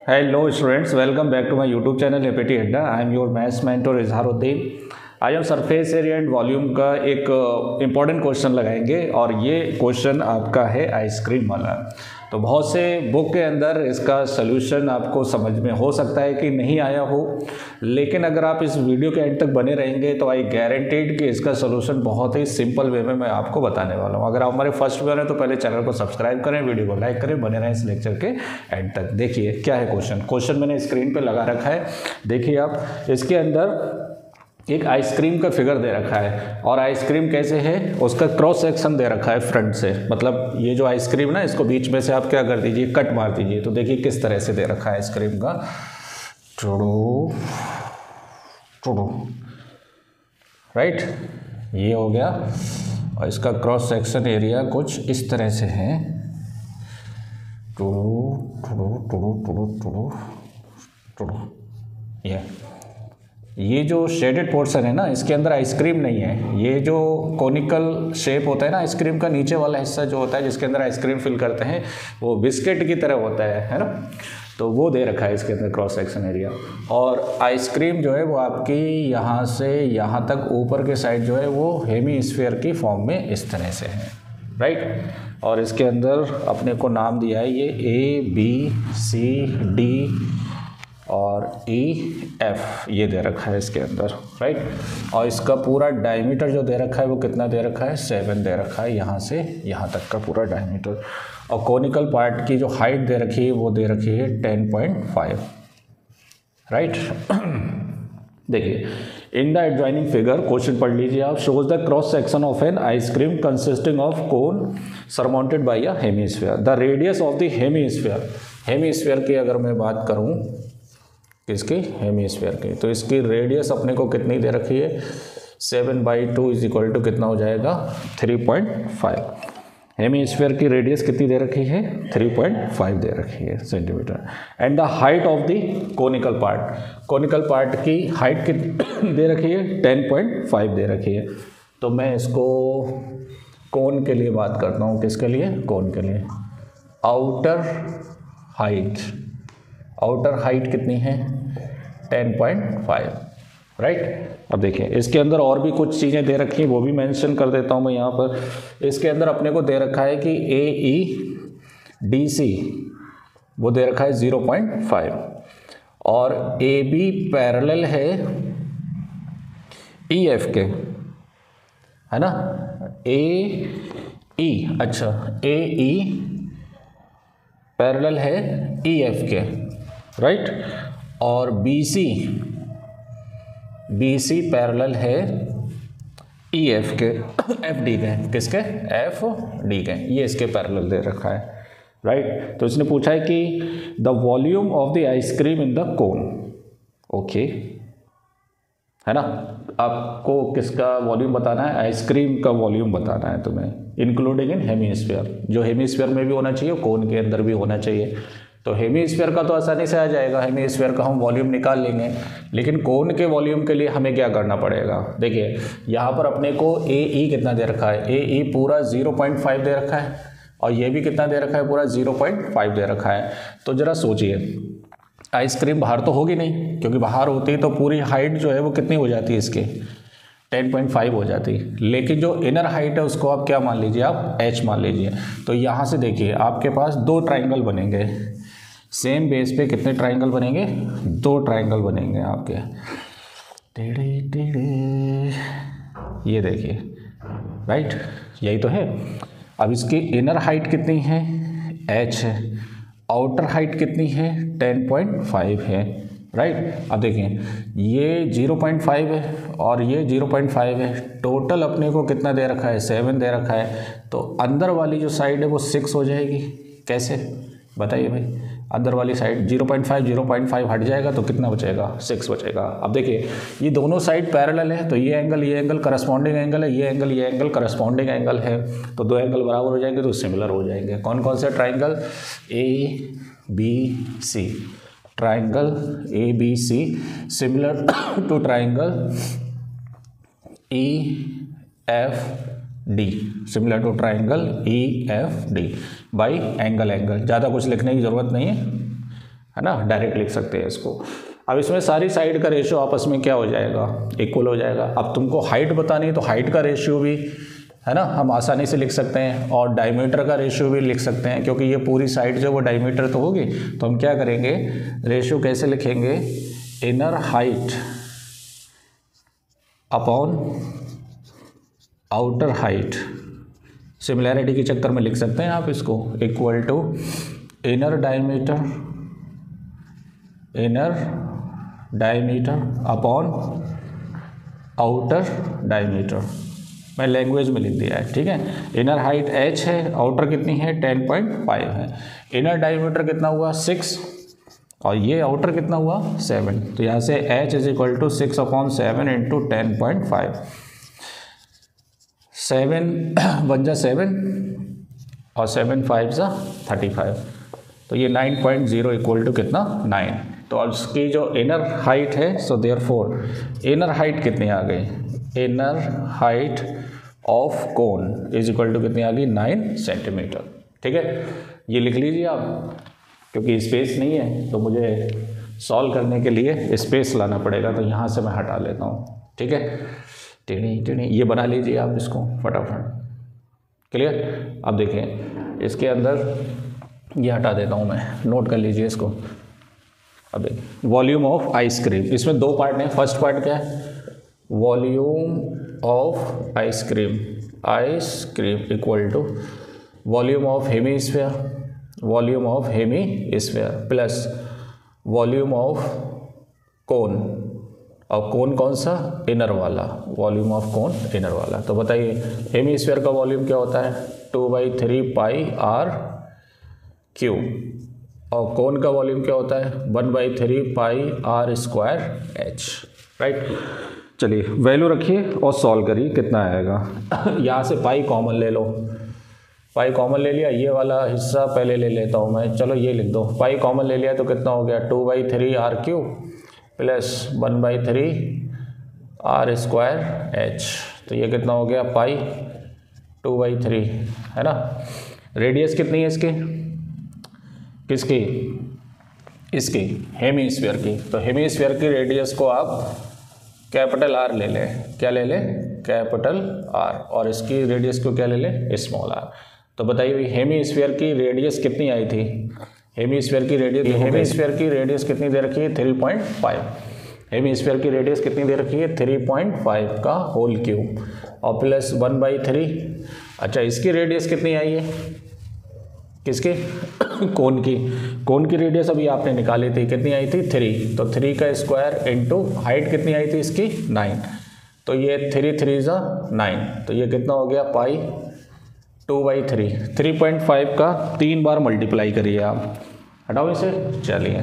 Hello students, welcome back to my YouTube channel APT Adda. I am your maths mentor इजहारुद्दीन। आज हम surface area and volume का एक important question लगाएंगे और ये क्वेश्चन आपका है आइसक्रीम वाला। तो बहुत से बुक के अंदर इसका सलूशन आपको समझ में हो सकता है कि नहीं आया हो, लेकिन अगर आप इस वीडियो के एंड तक बने रहेंगे तो आई गारंटीड कि इसका सलूशन बहुत ही सिंपल वे में मैं आपको बताने वाला हूँ। अगर आप हमारे फर्स्ट व्यूअर हैं तो पहले चैनल को सब्सक्राइब करें, वीडियो को लाइक करें, बने रहें इस लेक्चर के एंड तक। देखिए क्या है क्वेश्चन मैंने स्क्रीन पर लगा रखा है। देखिए आप, इसके अंदर एक आइसक्रीम का फिगर दे रखा है और आइसक्रीम कैसे है उसका क्रॉस सेक्शन दे रखा है फ्रंट से। मतलब ये जो आइसक्रीम ना, इसको बीच में से आप क्या कर दीजिए, कट मार दीजिए। तो देखिए किस तरह से दे रखा है आइसक्रीम का, राइट, ये हो गया। और इसका क्रॉस सेक्शन एरिया कुछ इस तरह से है, ये जो शेडेड पोर्शन है ना, इसके अंदर आइसक्रीम नहीं है। ये जो कोनिकल शेप होता है ना आइसक्रीम का, नीचे वाला हिस्सा जो होता है जिसके अंदर आइसक्रीम फिल करते हैं, वो बिस्किट की तरह होता है ना। तो वो दे रखा है इसके अंदर क्रॉस सेक्शन एरिया। और आइसक्रीम जो है वो आपकी यहाँ से यहाँ तक ऊपर के साइड जो है वो हेमीस्फीयर की फॉर्म में इस तरह से है, राइट। और इसके अंदर अपने को नाम दिया है ये ABCD और EF, ये दे रखा है इसके अंदर, राइट। और इसका पूरा डायमीटर जो दे रखा है वो कितना दे रखा है, 7 दे रखा है, यहाँ से यहाँ तक का पूरा डायमीटर। और कोनिकल पार्ट की जो हाइट दे रखी है वो दे रखी है 10.5, राइट। देखिए, in the adjoining figure, question पढ़ लीजिए आप, shows the cross section of an ice cream consisting of cone surmounted by a hemisphere. The radius of the hemisphere, hemisphere की अगर मैं बात करूं, किसकी, हेमीस्फीयर की, तो इसकी रेडियस अपने को कितनी दे रखी है, 7/2 इज इक्वल टू कितना हो जाएगा, 3.5। हेमीस्फीयर की रेडियस कितनी दे रखी है, 3.5 दे रखी है centimetre. And the height of the conical part, conical part की हाइट कितनी दे रखी है, 10.5 दे रखी है। तो मैं इसको कोन के लिए बात करता हूँ, किसके लिए, कोन के लिए। आउटर हाइट कितनी है, 10.5, राइट। अब देखिए इसके अंदर और भी कुछ चीज़ें दे रखी हैं, वो भी मेंशन कर देता हूँ मैं यहाँ पर। इसके अंदर अपने को दे रखा है कि AEDC वो दे रखा है 0.5 और AB पैरेलल है EF के, है ना। AE पैरेलल है EF के, राइट। और BC पैरेलल है EF के, FD के, किसके, FD के, ये इसके पैरेलल दे रखा है, राइट। तो इसने पूछा है कि the volume of the ice cream in the cone, okay, है ना। आपको किसका वॉल्यूम बताना है, आइसक्रीम का वॉल्यूम बताना है तुम्हें, इंक्लूडिंग इन हेमीस्फीयर। जो हेमीस्फीयर में भी होना चाहिए, कोन के अंदर भी होना चाहिए। तो हेमीस्फीयर का तो आसानी से आ जाएगा, हेमीस्फीयर का हम वॉल्यूम निकाल लेंगे, लेकिन कोन के वॉल्यूम के लिए हमें क्या करना पड़ेगा। देखिए यहाँ पर अपने को AE कितना दे रखा है, AE पूरा 0.5 दे रखा है और ये भी कितना दे रखा है, पूरा 0.5 दे रखा है। तो ज़रा सोचिए, आइसक्रीम बाहर तो होगी नहीं, क्योंकि बाहर होती तो पूरी हाइट जो है वो कितनी हो जाती है इसकी, 10.5 हो जाती। लेकिन जो इनर हाइट है उसको आप क्या मान लीजिए, आप H मान लीजिए। तो यहाँ से देखिए आपके पास 2 ट्राइंगल बनेंगे, सेम बेस पे कितने ट्राइंगल बनेंगे, 2 ट्राइंगल बनेंगे आपके, ये देखिए, राइट, यही तो है। अब इसकी इनर हाइट कितनी है, H है, आउटर हाइट कितनी है, 10.5 है, राइट। अब देखिए ये 0.5 है और ये 0.5 है, टोटल अपने को कितना दे रखा है, 7 दे रखा है। तो अंदर वाली जो साइड है वो 6 हो जाएगी, कैसे बताइए भाई। अंदर वाली साइड 0.5 हट जाएगा तो कितना बचेगा, 6 बचेगा। अब देखिए ये दोनों साइड पैरेलल है, तो ये एंगल करस्पॉन्डिंग एंगल है, ये एंगल करस्पॉन्डिंग एंगल है, तो 2 एंगल बराबर हो जाएंगे तो सिमिलर हो जाएंगे। कौन कौन से triangle, ABC, triangle ABC similar to triangle EFD, similar to triangle EFD by angle, ज़्यादा कुछ लिखने की ज़रूरत नहीं है ना, डायरेक्ट लिख सकते हैं इसको। अब इसमें सारी साइड का रेशियो आपस में क्या हो जाएगा, इक्वल हो जाएगा। अब तुमको हाइट बतानी है तो हाइट का रेशियो भी, है ना, हम आसानी से लिख सकते हैं, और डायमीटर का रेशियो भी लिख सकते हैं, क्योंकि ये पूरी साइड जो वो डायमीटर तो होगी। तो हम क्या करेंगे, रेशियो कैसे लिखेंगे, inner height upon outer height, similarity के चक्कर में लिख सकते हैं आप इसको, equal to inner diameter upon outer diameter. मैं लैंग्वेज में लिख दिया है, ठीक है। इनर हाइट h है, आउटर कितनी है 10.5 है, इनर डायमीटर कितना हुआ 6, और ये आउटर कितना हुआ 7। तो यहाँ से h is equal to 6/7 into 10.5, 7 1 जा 7 और 7 5 जा 35, तो ये 9.0 इक्वल टू कितना 9। तो अब इसकी जो इनर हाइट है, सो देयरफॉर इनर हाइट कितनी आ गई, inner height of cone is equal to कितनी आ गई 9 सेंटीमीटर, ठीक है। ये लिख लीजिए आप, क्योंकि स्पेस नहीं है तो मुझे सॉल्व करने के लिए स्पेस लाना पड़ेगा, तो यहाँ से मैं हटा लेता हूँ, ठीक है। टेढ़ी ये बना लीजिए आप इसको फटाफट, क्लियर। अब देखें इसके अंदर ये हटा देता हूँ मैं, नोट कर लीजिए इसको। अब देखिए वॉल्यूम ऑफ आइसक्रीम, इसमें दो पार्ट हैं। फर्स्ट पार्ट क्या है, volume of ice cream equal to volume of hemisphere plus volume of cone, और कोन कौन सा, इनर वाला, वॉल्यूम ऑफ कोन इनर वाला। तो बताइए हेमीस्फीयर का वॉल्यूम क्या होता है 2/3 पाई आर क्यू, और कोन का वॉल्यूम क्या होता है 1/3 pi r square h, right. चलिए वैल्यू रखिए और सॉल्व करिए, कितना आएगा। यहाँ से पाई कॉमन ले लो, पाई कॉमन ले लिया, ये वाला हिस्सा पहले ले लेता हूँ मैं, चलो ये लिख दो, पाई कॉमन ले लिया तो कितना हो गया 2/3 r q plus 1/3 r square h, तो ये कितना हो गया पाई 2/3, है ना। रेडियस कितनी है इसकी, किसकी, इसकी हेमीस्फीयर की। तो हेमीस्फीयर की रेडियस को आप कैपिटल आर ले लें, क्या ले लें कैपिटल आर, और इसकी रेडियस को क्या ले लें स्मॉल आर। तो बताइए हेमीस्फीयर की रेडियस कितनी आई थी, हेमीस्फीयर की रेडियस कितनी दे रखी है 3.5, हेमीस्फीयर की रेडियस कितनी दे रखी है 3.5 का होल क्यूब, और प्लस 1/3। अच्छा इसकी रेडियस कितनी आई है, किसकी कोन की रेडियस अभी आपने निकाली थी, कितनी आई थी 3, तो 3 का स्क्वायर इंटू हाइट कितनी आई थी इसकी 9, तो ये 3 3 जा 9, तो ये कितना हो गया पाई 2/3। 3.5 का 3 बार मल्टीप्लाई करिए आप, हटाओ इसे, चलिए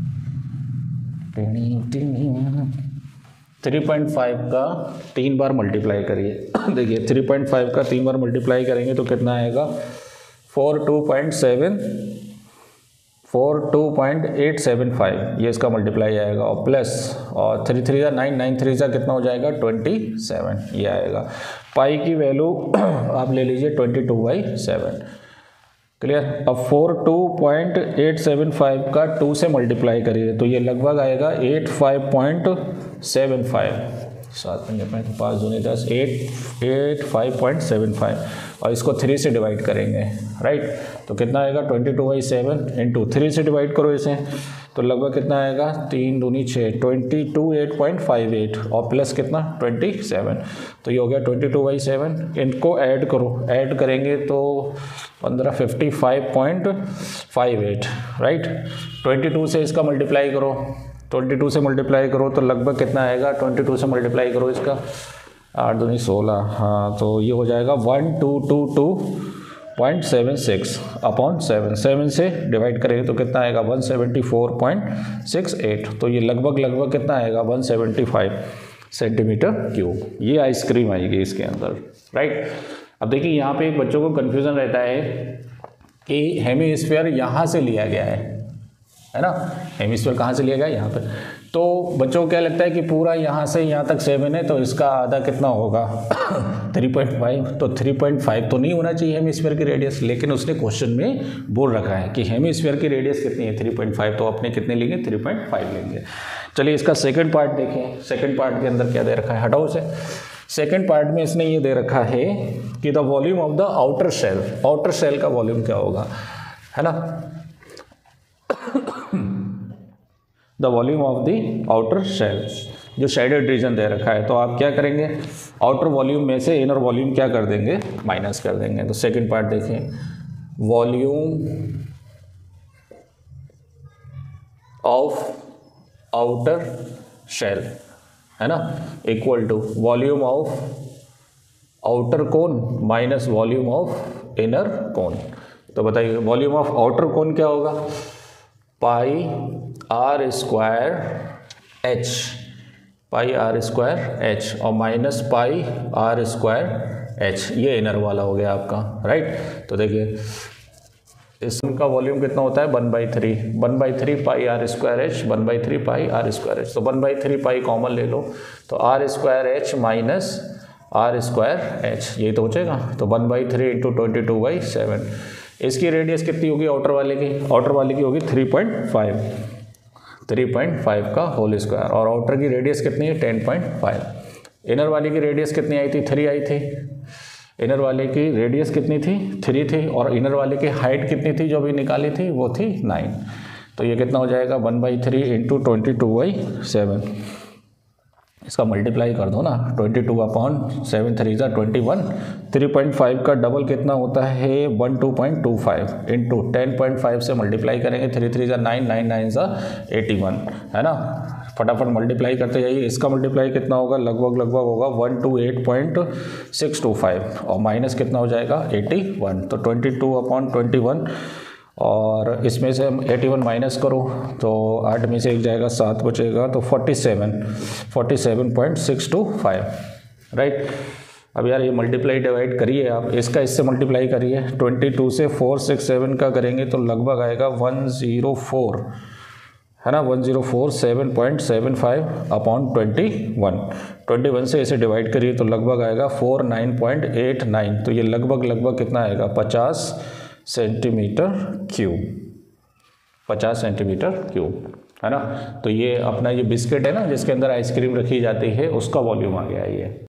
3.5 का 3 बार मल्टीप्लाई करिए। देखिए 3.5 का 3 बार मल्टीप्लाई करेंगे तो कितना आएगा 42.875, ये इसका मल्टीप्लाई आएगा, और प्लस और 3 3 जा 9, 9 3 जा कितना हो जाएगा 27, ये आएगा। पाई की वैल्यू आप ले लीजिए 22/7, क्लियर। अब 42.875 का 2 से मल्टीप्लाई करिए तो ये लगभग आएगा 85.75, 7 5 5 दूनी 10, 85.75, और इसको 3 से डिवाइड करेंगे, राइट। तो कितना आएगा 22/7 इंटू 3 से डिवाइड करो इसे, तो लगभग कितना आएगा 3 दूनी 6, 28.58, और प्लस कितना 27, तो ये हो गया 22/7। इनको ऐड करो, ऐड करेंगे तो 55.58, राइट। 22 से इसका मल्टीप्लाई करो, 22 से मल्टीप्लाई करो तो लगभग कितना आएगा 22 से मल्टीप्लाई करो इसका 8 दूनी 16, हाँ, तो ये हो जाएगा 1222.76 अपॉन 7 से डिवाइड करेंगे तो कितना आएगा 174.68, तो ये लगभग कितना आएगा 175 सेंटीमीटर क्यूब, ये आइसक्रीम आएगी इसके अंदर, राइट। अब देखिए यहाँ पे एक बच्चों को कन्फ्यूज़न रहता है कि हेमीस्फीयर यहाँ से लिया गया है ना, हेमीस्फीयर कहाँ से लिया गया यहाँ पे, तो बच्चों को क्या लगता है कि पूरा यहाँ से यहाँ तक 7 है, तो इसका आधा कितना होगा 3.5। तो 3.5 तो नहीं होना चाहिए हेमिस्फीयर की रेडियस, लेकिन उसने क्वेश्चन में बोल रखा है कि हेमिस्फीयर की रेडियस कितनी है 3.5, तो अपने कितने लेंगे 3.5 लेंगे। चलिए इसका सेकंड पार्ट देखें। सेकंड पार्ट के अंदर क्या दे रखा है, हटाओ से। सेकंड पार्ट में इसने ये दे रखा है कि the volume of the outer shell, outer shell का वॉल्यूम क्या होगा, है ना, the volume of the outer shell, जो शेडेड रीजन दे रखा है। तो आप क्या करेंगे, आउटर वॉल्यूम में से इनर वॉल्यूम क्या कर देंगे, माइनस कर देंगे। तो सेकंड पार्ट देखें, वॉल्यूम ऑफ आउटर शेल, है ना, equal to volume of outer cone minus volume of inner cone. तो बताइए वॉल्यूम ऑफ आउटर कोन क्या होगा, pi r square h, pi r square h, और minus pi r square h, ये inner वाला हो गया आपका, राइट। तो देखिए इसका वॉल्यूम कितना होता है 1/3 pi r square h, 1/3 pi r square h. तो 1/3 पाई कॉमन ले लो, तो r square h minus r square h, यही तो बचेगा। तो 1/3 इंटू 22/7। इसकी रेडियस कितनी होगी आउटर वाले की, आउटर वाले की होगी 3.5 का होल स्क्वायर, और आउटर की रेडियस कितनी है 10.5। इनर वाले की रेडियस कितनी आई थी 3 आई थी, इनर वाले की रेडियस कितनी थी 3 थी, और इनर वाले की हाइट कितनी थी जो भी निकाली थी वो थी 9। तो ये कितना हो जाएगा 1/3 इंटू 22/7। इसका मल्टीप्लाई कर दो ना, 22/7 3 × 21। 3.5 का डबल कितना होता है 12.25 इंटू 10.5 से मल्टीप्लाई करेंगे, 3 3 × 9, 9 9 × 81, है ना। फटाफट मल्टीप्लाई करते जाइए। इसका मल्टीप्लाई कितना होगा, लगभग होगा 128.625, और माइनस कितना हो जाएगा 81। तो 22/21, और इसमें से हम 81 माइनस करो तो 8 में से 1 जाएगा, 7 बचेगा, तो 47.625, राइट। अब यार ये मल्टीप्लाई डिवाइड करिए आप, इसका इससे मल्टीप्लाई करिए, 22 से 467 का करेंगे तो लगभग आएगा 104, है ना, 1047.75/21। 21 से इसे डिवाइड करिए तो लगभग आएगा 49.89। तो ये लगभग कितना आएगा 50 सेंटीमीटर क्यूब, 50 सेंटीमीटर क्यूब, है ना। तो ये अपना ये बिस्किट है ना जिसके अंदर आइसक्रीम रखी जाती है, उसका वॉल्यूम आ गया ये।